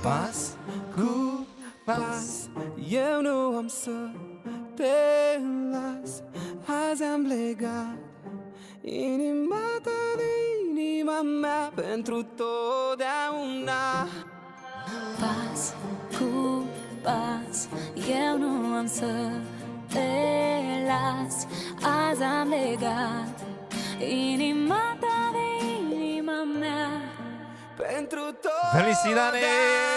pas cu pas. Eu nu am să te las. Azi am legat inima ta de inima mea pentru totdeauna. Pas cu pas, eu nu am să te las. Azi am legat inima ta de inima mea pentru Felicidades!